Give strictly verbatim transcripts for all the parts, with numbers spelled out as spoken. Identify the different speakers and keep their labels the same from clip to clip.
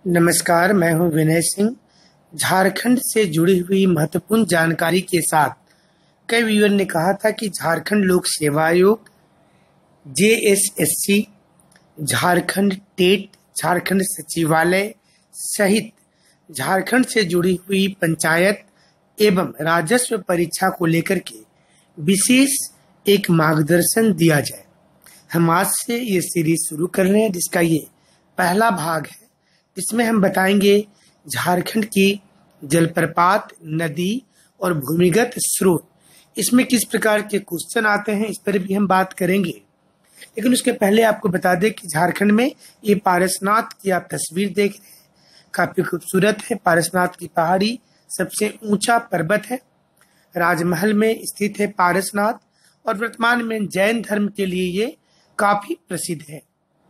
Speaker 1: नमस्कार, मैं हूं विनय सिंह। झारखंड से जुड़ी हुई महत्वपूर्ण जानकारी के साथ कई व्यूअर ने कहा था कि Jharkhand Lok Seva Aayog, J S S C, Jharkhand TET, Jharkhand Sachivalaya सहित झारखंड से जुड़ी हुई पंचायत एवं राजस्व परीक्षा को लेकर के विशेष एक मार्गदर्शन दिया जाए। हम आज से ये सीरीज शुरू कर रहे हैं, जिसका ये पहला भाग है। इसमें हम बताएंगे झारखंड की जलप्रपात, नदी और भूमिगत स्रोत, इसमें किस प्रकार के क्वेश्चन आते हैं, इस पर भी हम बात करेंगे। लेकिन उसके पहले आपको बता दें कि झारखंड में ये पारसनाथ की आप तस्वीर देख रहे हैं, काफी खूबसूरत है। पारसनाथ की पहाड़ी सबसे ऊंचा पर्वत है। राजमहल में स्थित है पारसनाथ, और वर्तमान में जैन धर्म के लिए ये काफी प्रसिद्ध है।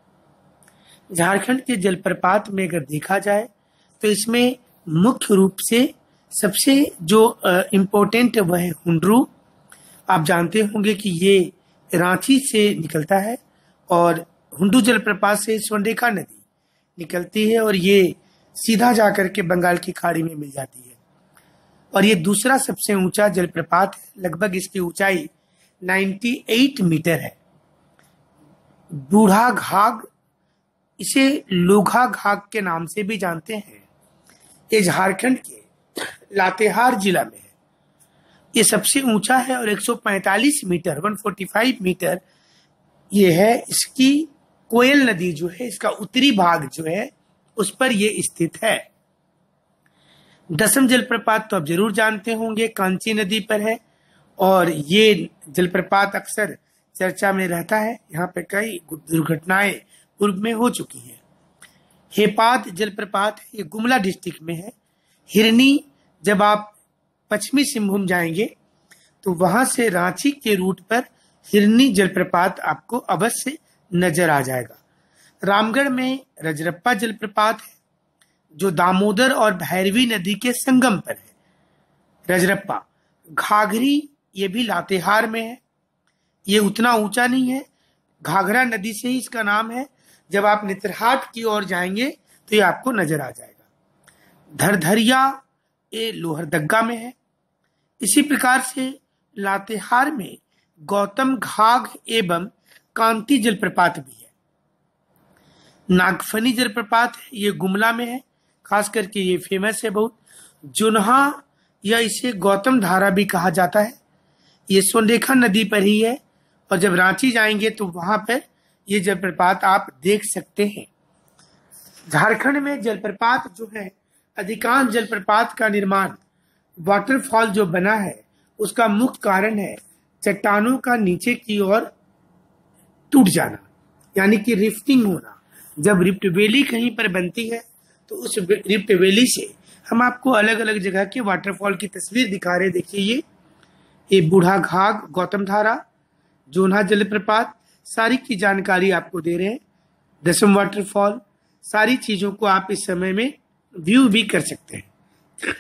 Speaker 1: झारखंड के जलप्रपात में अगर देखा जाए तो इसमें मुख्य रूप से सबसे जो इम्पोर्टेंट है वह है हुंडरू। आप जानते होंगे कि ये रांची से निकलता है और हुंडरू जलप्रपात से स्वर्णरेखा नदी निकलती है और ये सीधा जाकर के बंगाल की खाड़ी में मिल जाती है। और ये दूसरा सबसे ऊंचा जलप्रपात है। लगभग इसकी ऊंचाई अट्ठानवे मीटर है। बूढ़ा घाघ, इसे लोघा घाघ के नाम से भी जानते हैं। ये झारखंड के लातेहार जिला में है। ये सबसे ऊंचा है और एक सौ पैंतालीस मीटर एक सौ पैंतालीस मीटर ये है। इसकी कोयल नदी जो है, इसका उत्तरी भाग जो है उस पर ये स्थित है। दसम जलप्रपात तो आप जरूर जानते होंगे, कांची नदी पर है और ये जलप्रपात अक्सर चर्चा में रहता है। यहाँ पे कई दुर्घटनाएं पूर्व में हो चुकी है। हेपाद जलप्रपात है, ये गुमला डिस्ट्रिक्ट में है। हिरनी, जब आप पश्चिमी सिंहभूम जाएंगे तो वहां से रांची के रूट पर हिरनी जलप्रपात आपको अवश्य नजर आ जाएगा। रामगढ़ में रजरप्पा जलप्रपात है, जो दामोदर और भैरवी नदी के संगम पर है। रजरप्पा घाघरी, ये भी लातेहार में है। ये उतना ऊंचा नहीं है, घाघरा नदी से ही इसका नाम है। जब आप नेतरहाट की ओर जाएंगे तो ये आपको नजर आ जाएगा। धरधरिया, ये लोहरदग्गा में है। इसी प्रकार से लातेहार में गौतम घाघ एवं कांति जलप्रपात भी है। नागफनी जलप्रपात है, ये गुमला में है। खास करके ये फेमस है बहुत। जुन्हा, या इसे गौतम धारा भी कहा जाता है, ये स्वर्णरेखा नदी पर ही है। और जब रांची जाएंगे तो वहां पर ये जलप्रपात आप देख सकते हैं। झारखंड में जलप्रपात जो है, अधिकांश जलप्रपात का निर्माण, वाटरफॉल जो बना है उसका मुख्य कारण है चट्टानों का नीचे की ओर टूट जाना, यानी कि रिफ्टिंग होना। जब रिफ्ट वैली कहीं पर बनती है तो उस रिफ्ट वैली से हम आपको अलग अलग जगह के वाटरफॉल की तस्वीर दिखा रहे। देखिए, ये ये बूढ़ा घाघ, गौतम धारा, जोन्हा जलप्रपात, सारी की जानकारी आपको दे रहे हैं। दसम वाटरफॉल, सारी चीजों को आप इस समय में व्यू भी कर सकते हैं।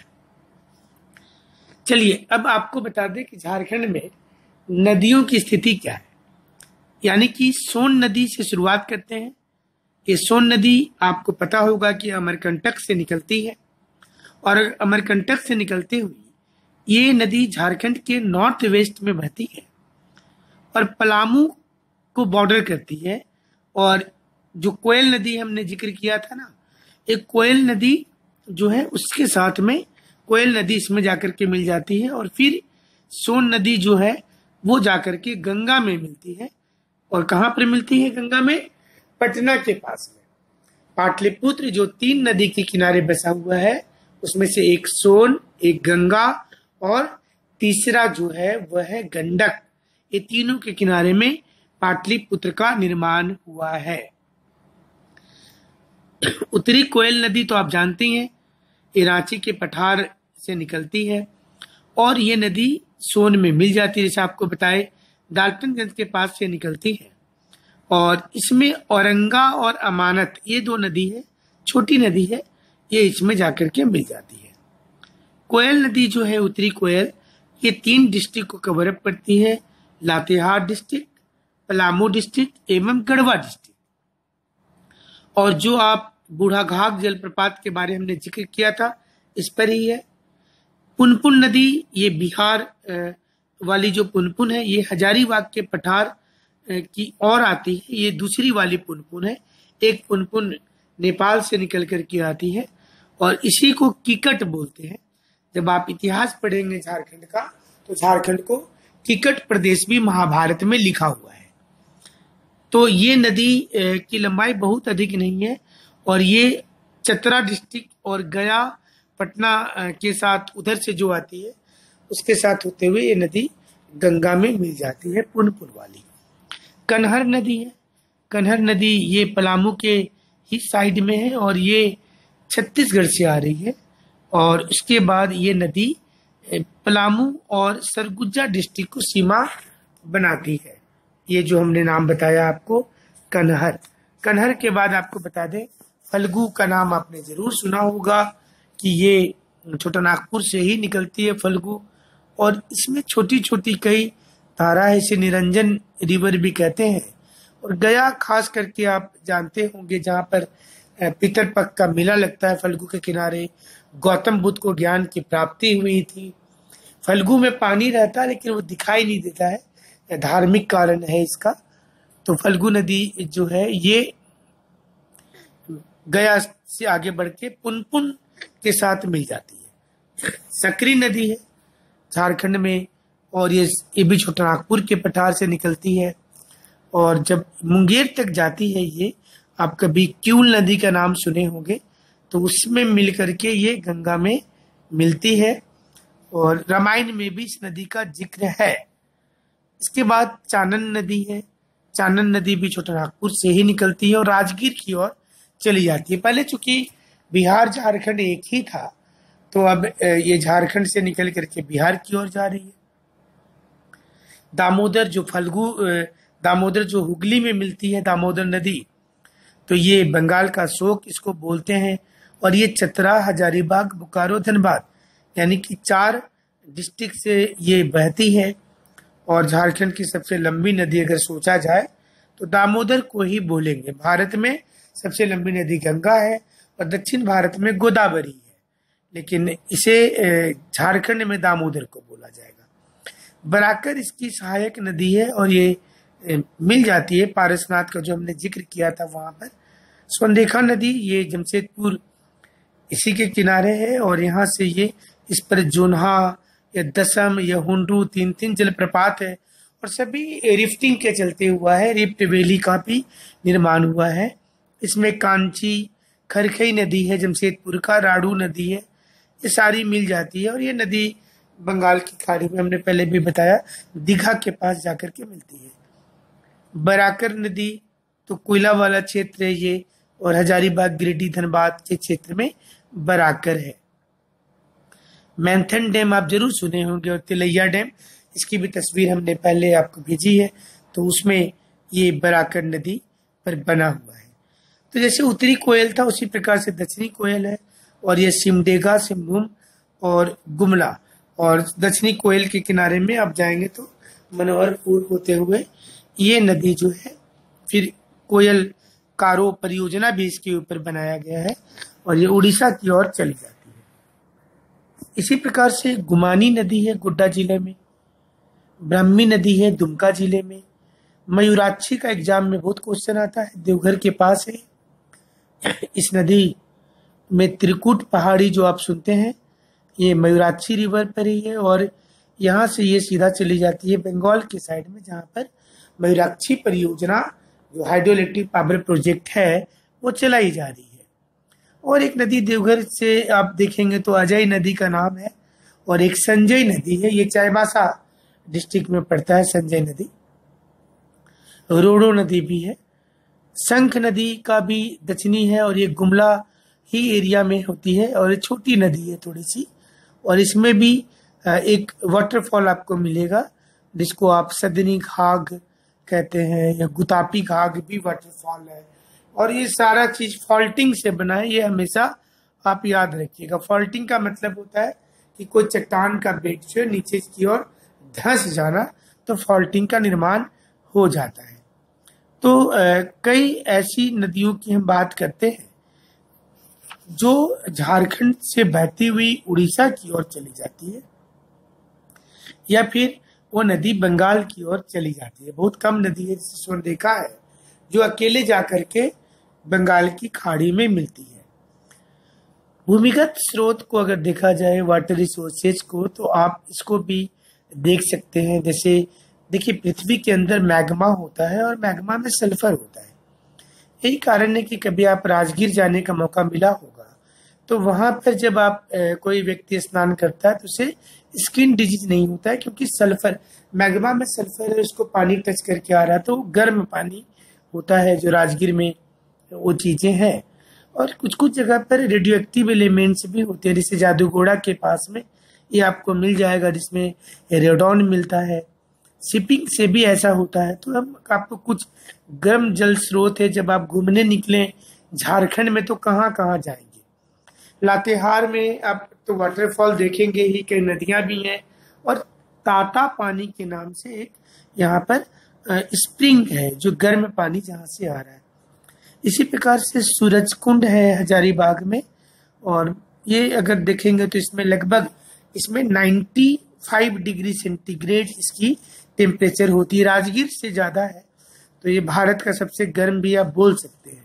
Speaker 1: चलिए अब आपको बता दें कि झारखंड में नदियों की स्थिति क्या है। यानी कि सोन नदी से शुरुआत करते हैं। ये सोन नदी आपको पता होगा कि अमरकंटक से निकलती है और अमरकंटक से निकलते हुई ये नदी झारखंड के नॉर्थ वेस्ट में बहती है और पलामू को बॉर्डर करती है। और जो कोयल नदी हमने जिक्र किया था ना, एक कोयल नदी जो है उसके साथ में कोयल नदी इसमें जाकर के मिल जाती है। और फिर सोन नदी जो है वो जाकर के गंगा में मिलती है। और कहाँ पर मिलती है गंगा में? पटना के पास में। पाटलिपुत्र जो तीन नदी के किनारे बसा हुआ है, उसमें से एक सोन, एक गंगा और तीसरा जो है वह है गंडक। ये तीनों के किनारे में पाटलिपुत्र का निर्माण हुआ है। उत्तरी कोयल नदी तो आप जानते हैं, ये रांची के पठार से निकलती है और ये नदी सोन में मिल जाती है। जैसे आपको बताए, डाल्टनगंज के पास से निकलती है और इसमें औरंगा और अमानत, ये दो नदी है, छोटी नदी है, ये इसमें जाकर के मिल जाती है। कोयल नदी जो है, उत्तरी कोयल, ये तीन डिस्ट्रिक्ट को कवर अप करती है। लातेहार डिस्ट्रिक्ट, पलामू डिस्ट्रिक्ट एवं गढ़वा डिस्ट्रिक्ट। और जो आप बूढ़ाघाघ जलप्रपात के बारे में हमने जिक्र किया था, इस पर ही है। पुनपुन नदी, ये बिहार वाली जो पुनपुन है, ये हजारीबाग के पठार की ओर आती है। ये दूसरी वाली पुनपुन है। एक पुनपुन नेपाल से निकल कर के आती है और इसी को किकट बोलते हैं। जब आप इतिहास पढ़ेंगे झारखंड का, तो झारखंड को किकट प्रदेश भी महाभारत में लिखा हुआ है। तो ये नदी की लंबाई बहुत अधिक नहीं है और ये चतरा डिस्ट्रिक्ट और गया पटना के साथ उधर से जो आती है उसके साथ होते हुए ये नदी गंगा में मिल जाती है, पुनपुन वाली। कनहर नदी है। कनहर नदी ये पलामू के ही साइड में है और ये छत्तीसगढ़ से आ रही है और उसके बाद ये नदी पलामू और सरगुजा डिस्ट्रिक्ट को सीमा बनाती है। ये जो हमने नाम बताया आपको, कनहर। कनहर के बाद आपको बता दें, फल्गु का नाम आपने जरूर सुना होगा कि ये छोटा नागपुर से ही निकलती है फल्गु, और इसमें छोटी छोटी कई धारा है, इसे निरंजन रिवर भी कहते हैं। और गया खास करके आप जानते होंगे, जहाँ पर पितरपक्ष का मेला लगता है फल्गु के किनारे, गौतम बुद्ध को ज्ञान की प्राप्ति हुई थी। फल्गु में पानी रहता है लेकिन वो दिखाई नहीं देता है, धार्मिक कारण है इसका। तो फल्गु नदी जो है ये गया से आगे बढ़ के पुनपुन के साथ मिल जाती है। सकरी नदी है झारखंड में और ये ये भी छोटा नागपुर के पठार से निकलती है और जब मुंगेर तक जाती है ये, आप कभी क्यूल नदी का नाम सुने होंगे, तो उसमें मिल करके ये गंगा में मिलती है और रामायण में भी इस नदी का जिक्र है। इसके बाद चानन नदी है। चानन नदी भी छोटा नागपुर से ही निकलती है और राजगीर की ओर चली जाती है। पहले चूंकि बिहार झारखंड एक ही था, तो अब ये झारखंड से निकल करके बिहार की ओर जा रही है। दामोदर जो फल्गु दामोदर जो हुगली में मिलती है, दामोदर नदी, तो ये बंगाल का शोक इसको बोलते हैं और ये चतरा, हजारीबाग, बोकारो, धनबाद यानी कि चार डिस्ट्रिक्ट से ये बहती है। और झारखंड की सबसे लंबी नदी अगर सोचा जाए तो दामोदर को ही बोलेंगे। भारत में सबसे लंबी नदी गंगा है और दक्षिण भारत में गोदावरी है, लेकिन इसे झारखंड में दामोदर को बोला जाएगा। बराकर इसकी सहायक नदी है और ये मिल जाती है पारसनाथ का जो हमने जिक्र किया था वहां पर। स्वंदेखा नदी ये जमशेदपुर इसी के किनारे है और यहाँ से ये इस पर जोन्हा या दसम या हुंडरू तीन तीन जलप्रपात है और सभी रिफ्टिंग के चलते हुआ है। रिफ्ट वैली का भी निर्माण हुआ है। इसमें कांची, खरखई नदी है जमशेदपुर का, राड़ू नदी है, ये सारी मिल जाती है और ये नदी बंगाल की खाड़ी में, हमने पहले भी बताया, दीघा के पास जाकर के मिलती है। बराकर नदी तो कोयला वाला क्षेत्र है ये और हजारीबाग, गिरिडीह, धनबाद के क्षेत्र में बराकर है। मैंथन डैम आप जरूर सुने होंगे और तिलैया डैम, इसकी भी तस्वीर हमने पहले आपको भेजी है, तो उसमें ये बराकर नदी पर बना हुआ है। तो जैसे उत्तरी कोयल था उसी प्रकार से दक्षिणी कोयल है और ये सिमडेगा, सिमभूम और गुमला, और दक्षिणी कोयल के किनारे में आप जाएंगे तो मनोहरपुर होते हुए ये नदी जो है, फिर कोयल कारो परियोजना भी इसके ऊपर बनाया गया है और ये उड़ीसा की ओर चली जाती है। इसी प्रकार से गुमानी नदी है गोड्डा जिले में, ब्राह्मी नदी है दुमका जिले में, मयूराक्षी का एग्जाम में बहुत क्वेश्चन आता है, देवघर के पास है। इस नदी में त्रिकुट पहाड़ी जो आप सुनते हैं ये मयूराक्षी रिवर पर ही है और यहाँ से ये सीधा चली जाती है बंगाल के साइड में, जहाँ पर मयूराक्षी परियोजना जो हाइड्रो इलेक्ट्रिक पावर प्रोजेक्ट है वो चलाई जा रही है। और एक नदी देवघर से आप देखेंगे तो अजय नदी का नाम है और एक संजय नदी है, ये चाईबासा डिस्ट्रिक्ट में पड़ता है संजय नदी। रोडो नदी भी है। शंख नदी का भी दक्षिणी है और ये गुमला ही एरिया में होती है और ये छोटी नदी है थोड़ी सी, और इसमें भी एक वाटरफॉल आपको मिलेगा जिसको आप सदनी घाघ कहते हैं या गुतापी घाघ भी वाटरफॉल है। और ये सारा चीज फॉल्टिंग से बना है, ये हमेशा आप याद रखिएगा। फॉल्टिंग का मतलब होता है कि कोई चट्टान का बेड जो नीचे की ओर धंस जाना, तो फॉल्टिंग का निर्माण हो जाता है। तो आ, कई ऐसी नदियों की हम बात करते हैं जो झारखंड से बहती हुई उड़ीसा की ओर चली जाती है, या फिर वो नदी बंगाल की ओर चली जाती है। बहुत कम नदी है जिसे देखा है जो अकेले जाकर के बंगाल की खाड़ी में मिलती है। भूमिगत स्रोत को अगर देखा जाए, वाटर रिसोर्सेज को, तो आप इसको भी देख सकते हैं। जैसे देखिए, पृथ्वी के अंदर मैग्मा होता है और मैग्मा में सल्फर होता है। यही कारण है कि कभी आप राजगीर जाने का मौका मिला होगा तो वहां पर जब आप ए, कोई व्यक्ति स्नान करता है तो उसे स्किन डिजीज नहीं होता है, क्योंकि सल्फर, मैग्मा में सल्फर है, उसको पानी टच करके आ रहा है, तो गर्म पानी होता है जो राजगीर में वो चीजें हैं। और कुछ कुछ जगह पर रेडियो एक्टिव एलिमेंट्स भी होते हैं, जैसे जादूगोड़ा के पास में ये आपको मिल जाएगा जिसमें रेडॉन मिलता है। शिपिंग से भी ऐसा होता है। तो हम आपको कुछ गर्म जल स्रोत है, जब आप घूमने निकले झारखंड में तो कहाँ कहाँ जाएंगे। लातेहार में आप तो वाटरफॉल देखेंगे ही, कई नदियां भी हैं, और ताता पानी के नाम से एक यहाँ पर स्प्रिंग है जो गर्म पानी जहाँ से आ रहा है। इसी प्रकार से सूरज कुंड है हजारीबाग में, और ये अगर देखेंगे तो इसमें लगभग इसमें पचानवे डिग्री सेंटीग्रेड इसकी टेम्परेचर होती है। राजगीर से ज्यादा है, तो ये भारत का सबसे गर्म भी आप बोल सकते हैं।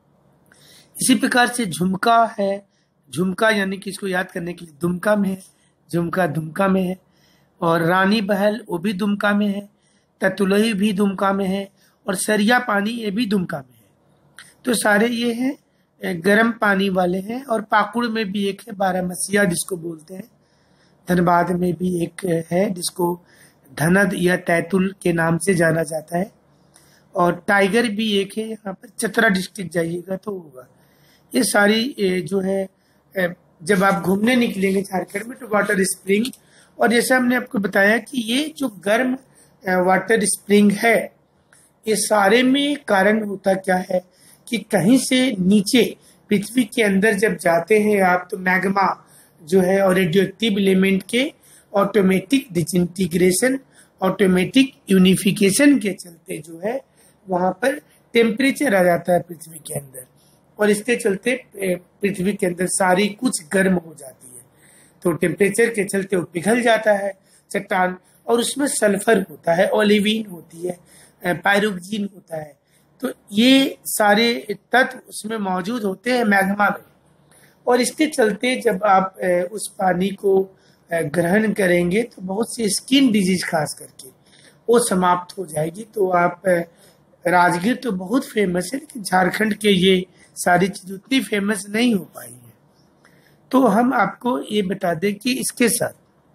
Speaker 1: इसी प्रकार से झुमका है, झुमका यानी कि इसको याद करने के लिए दुमका में है, झुमका दुमका में है, और रानी बहल वो भी दुमका में है, ततुलही भी दुमका में है, और सरिया पानी ये भी दुमका में है। तो सारे ये हैं गर्म पानी वाले हैं। और पाकुड़ में भी एक है बारामसिया जिसको बोलते हैं, धनबाद में भी एक है जिसको धनद या तैतुल के नाम से जाना जाता है, और टाइगर भी एक है यहाँ पर, चतरा डिस्ट्रिक्ट जाइएगा तो होगा। ये सारी जो है, जब आप घूमने निकलेंगे झारखंड में तो वाटर स्प्रिंग, और जैसे हमने आपको बताया कि ये जो गर्म वाटर स्प्रिंग है, ये सारे में कारण होता क्या है कि कहीं से नीचे पृथ्वी के अंदर जब जाते हैं आप, तो मैग्मा जो है और रेडियो एक्टिव एलिमेंट के ऑटोमेटिक डिसइंटीग्रेशन, ऑटोमेटिक यूनिफिकेशन के चलते जो है वहां पर टेम्परेचर आ जाता है पृथ्वी के अंदर, और इसके चलते पृथ्वी के अंदर सारी कुछ गर्म हो जाती है। तो टेम्परेचर के चलते वो पिघल जाता है चट्टान, और उसमें सल्फर होता है, ओलिवीन होती है, पायरोक्सिन होता है। तो ये सारे तत्व उसमें मौजूद होते हैं मैग्मा में, और इसके चलते जब आप उस पानी को ग्रहण करेंगे तो बहुत सी स्किन डिजीज खास करके वो समाप्त हो जाएगी। तो आप, राजगीर तो बहुत फेमस है, लेकिन झारखंड के ये सारी चीज उतनी फेमस नहीं हो पाई है। तो हम आपको ये बता दें कि इसके साथ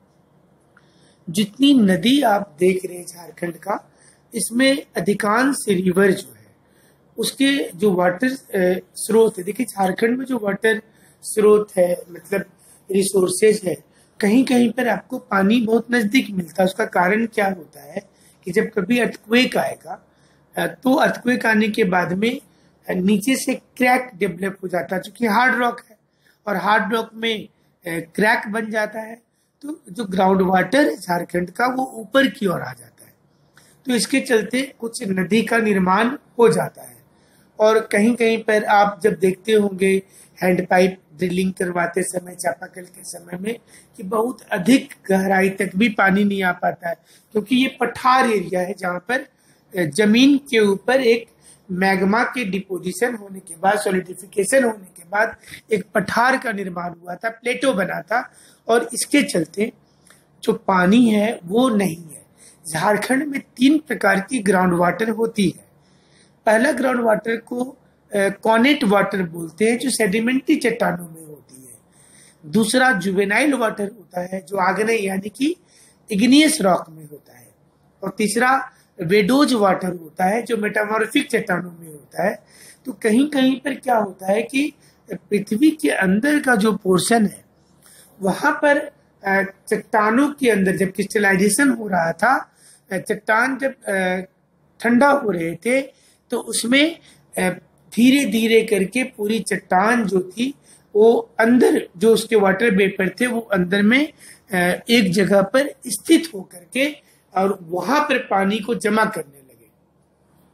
Speaker 1: जितनी नदी आप देख रहे हैं झारखंड का, इसमें अधिकांश रिवर जो है उसके जो वाटर स्रोत है, देखिए झारखंड में जो वाटर स्रोत है, मतलब रिसोर्सेज है, कहीं कहीं पर आपको पानी बहुत नजदीक मिलता है। उसका कारण क्या होता है कि जब कभी अर्थक्वेक आएगा तो अर्थक्वेक आने के बाद में नीचे से क्रैक डेवलप हो जाता है, क्योंकि हार्ड रॉक है, और हार्ड रॉक में क्रैक बन जाता है, तो जो ग्राउंड वाटर है झारखंड का वो ऊपर की ओर आ जाता है। तो इसके चलते कुछ नदी का निर्माण हो जाता है। और कहीं कहीं पर आप जब देखते होंगे हैंड पाइप ड्रिलिंग करवाते समय, चापाकल के समय में, कि बहुत अधिक गहराई तक भी पानी नहीं आ पाता है, क्योंकि ये पठार एरिया है जहाँ पर जमीन के ऊपर एक मैग्मा के डिपोजिशन होने के बाद, सॉलिडिफिकेशन होने के बाद एक पठार का निर्माण हुआ था, प्लेटो बना था, और इसके चलते जो पानी है वो नहीं है। झारखंड में तीन प्रकार की ग्राउंड वाटर होती है। पहला ग्राउंड वाटर को कॉनेट वाटर बोलते हैं, जो सेडिमेंट्री चट्टानों में होती है। दूसरा जुवेनाइल वाटर होता है, जो आग्नेय यानी कि इग्नियस रॉक में होता है। और तीसरा वेडोज वाटर होता है, जो मेटामॉर्फिक चट्टानों में होता है। तो कहीं कहीं पर क्या होता है कि पृथ्वी के अंदर का जो पोर्शन है वहां पर चट्टानों के अंदर जब क्रिस्टलाइजेशन हो रहा था, चट्टान जब ठंडा हो रहे थे, तो उसमें धीरे धीरे करके पूरी चट्टान जो थी वो अंदर, जो उसके वाटर वेपर थे वो अंदर में एक जगह पर स्थित होकर के और वहां पर पानी को जमा करने लगे।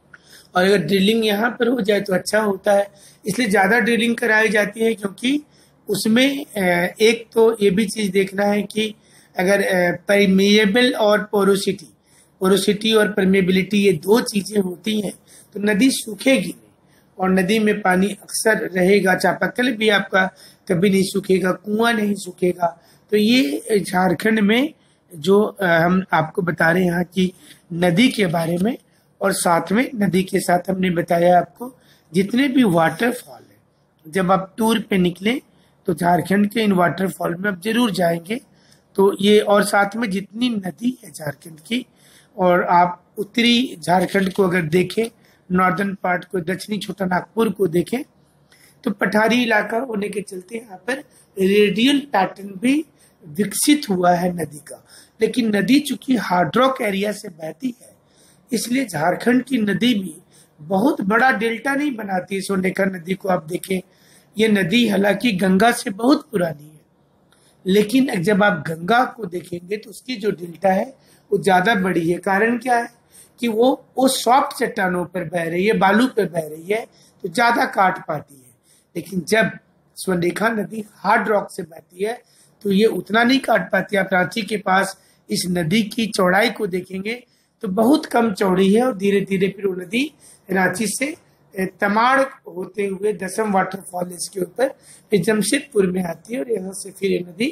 Speaker 1: और अगर ड्रिलिंग यहाँ पर हो जाए तो अच्छा होता है। इसलिए ज़्यादा ड्रिलिंग कराई जाती है, क्योंकि उसमें एक तो ये भी चीज़ देखना है कि अगर परमेएबल और पोरोसिटी पोरोसिटी और परमेबिलिटी ये दो चीज़ें होती हैं तो नदी सूखेगी नहीं, और नदी में पानी अक्सर रहेगा। चापाकल भी आपका कभी नहीं सूखेगा, कुआं नहीं सूखेगा। तो ये झारखंड में जो हम आपको बता रहे हैं यहाँ की नदी के बारे में, और साथ में नदी के साथ हमने बताया आपको जितने भी वाटरफॉल है। जब आप टूर पे निकले तो झारखंड के इन वाटरफॉल में आप जरूर जाएंगे। तो ये और साथ में जितनी नदी है झारखंड की, और आप उत्तरी झारखंड को अगर देखें, नॉर्दर्न पार्ट को, दक्षिणी छोटा नागपुर को देखें, तो पठारी इलाका होने के चलते यहाँ पर रेडियल पैटर्न भी विकसित हुआ है नदी का। लेकिन नदी चूंकि हार्ड रॉक एरिया से बहती है, इसलिए झारखंड की नदी भी बहुत बड़ा डेल्टा नहीं बनाती। सोनेका नदी को आप देखें, ये नदी हालांकि गंगा से बहुत पुरानी है, लेकिन जब आप गंगा को देखेंगे तो उसकी जो डेल्टा है वो ज्यादा बड़ी है। कारण क्या है कि वो वो सॉफ्ट चट्टानों पर बह रही है, बालू पर बह रही है, तो ज्यादा काट पाती है। लेकिन जब स्वर्णरेखा नदी हार्ड रॉक से बहती है तो ये उतना नहीं काट पाती। आप रांची के पास इस नदी की चौड़ाई को देखेंगे तो बहुत कम चौड़ी है, और धीरे धीरे फिर वो नदी रांची से तमाड़ होते हुए दसम वाटरफॉल इसके ऊपर जमशेदपुर में आती है, और यहाँ से फिर ये नदी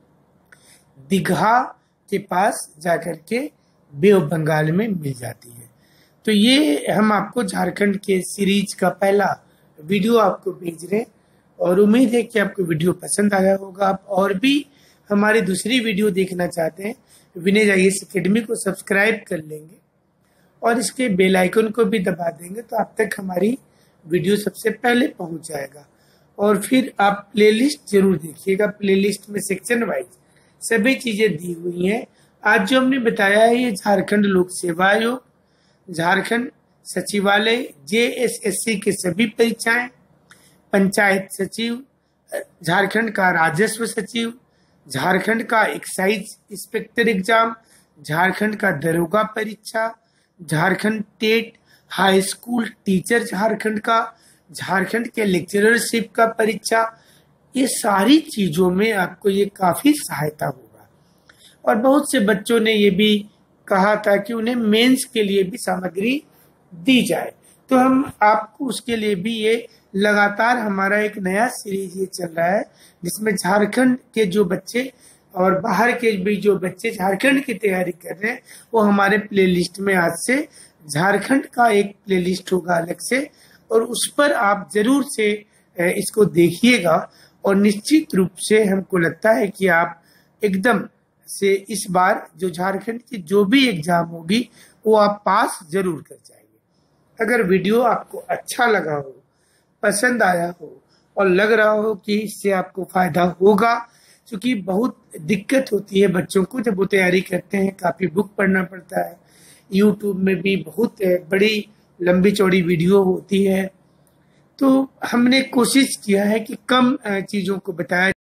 Speaker 1: दीघा के पास जाकर के बे ऑफ बंगाल में मिल जाती है। तो ये हम आपको झारखंड के सीरीज का पहला वीडियो आपको भेज रहे हैं, और उम्मीद है कि आपको वीडियो पसंद आया होगा। आप और भी हमारी दूसरी वीडियो देखना चाहते हैं, Vinesh I A S academy को सब्सक्राइब कर लेंगे और इसके बेल आइकन को भी दबा देंगे, तो आप तक हमारी वीडियो सबसे पहले पहुंच जाएगा। और फिर आप प्लेलिस्ट जरूर देखिएगा, प्लेलिस्ट में सेक्शन वाइज सभी चीजें दी हुई हैं। आज जो हमने बताया है ये झारखंड लोक सेवा आयोग, झारखंड सचिवालय, जे एस एस सी के सभी परीक्षाएं, पंचायत सचिव, झारखंड का राजस्व सचिव, झारखंड का एक्साइज इंस्पेक्टर एग्जाम, झारखंड का दरोगा परीक्षा, Jharkhand TET high school teacher Jharkhand का, झारखंड के लेक्चररशिप का परीक्षा, ये सारी चीजों में आपको ये काफी सहायता होगा। और बहुत से बच्चों ने ये भी कहा था कि उन्हें मेंस के लिए भी सामग्री दी जाए, तो हम आपको उसके लिए भी ये लगातार हमारा एक नया सीरीज ये चल रहा है, जिसमें झारखंड के जो बच्चे और बाहर के भी जो बच्चे झारखंड की तैयारी कर रहे हैं, वो हमारे प्लेलिस्ट में आज से झारखंड का एक प्लेलिस्ट होगा अलग से, और उस पर आप जरूर से इसको देखिएगा। और निश्चित रूप से हमको लगता है कि आप एकदम से इस बार जो झारखंड की जो भी एग्जाम होगी वो आप पास जरूर कर जाएंगे। अगर वीडियो आपको अच्छा लगा हो, पसंद आया हो और लग रहा हो कि इससे आपको फायदा होगा, क्योंकि बहुत दिक्कत होती है बच्चों को जब वो तैयारी करते हैं, काफी बुक पढ़ना पड़ता है, यूट्यूब में भी बहुत बड़ी लंबी चौड़ी वीडियो होती है, तो हमने कोशिश किया है कि कम चीजों को बताया